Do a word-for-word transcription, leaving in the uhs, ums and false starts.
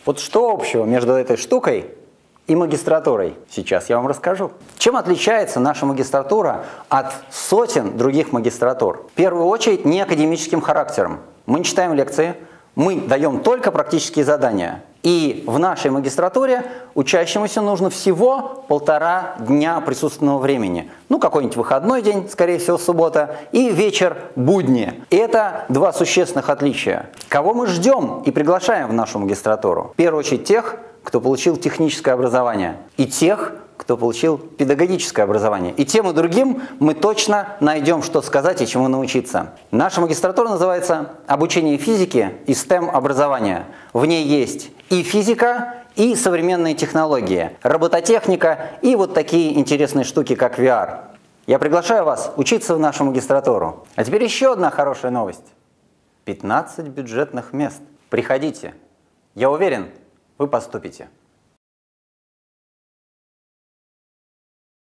Вот что общего между этой штукой и магистратурой? Сейчас я вам расскажу. Чем отличается наша магистратура от сотен других магистратур? В первую очередь не академическим характером. Мы не читаем лекции, мы даем только практические задания. И в нашей магистратуре учащемуся нужно всего полтора дня присутственного времени. Ну, какой-нибудь выходной день, скорее всего, суббота, и вечер будни. Это два существенных отличия. Кого мы ждем и приглашаем в нашу магистратуру? В первую очередь тех, кто получил техническое образование, и тех, кто получил педагогическое образование. И тем и другим мы точно найдем, что сказать и чему научиться. Наша магистратура называется «Обучение физике и STEM-образование». В ней есть и физика, и современные технологии, робототехника и вот такие интересные штуки, как ви ар. Я приглашаю вас учиться в нашу магистратуру. А теперь еще одна хорошая новость. пятнадцать бюджетных мест. Приходите. Я уверен, вы поступите.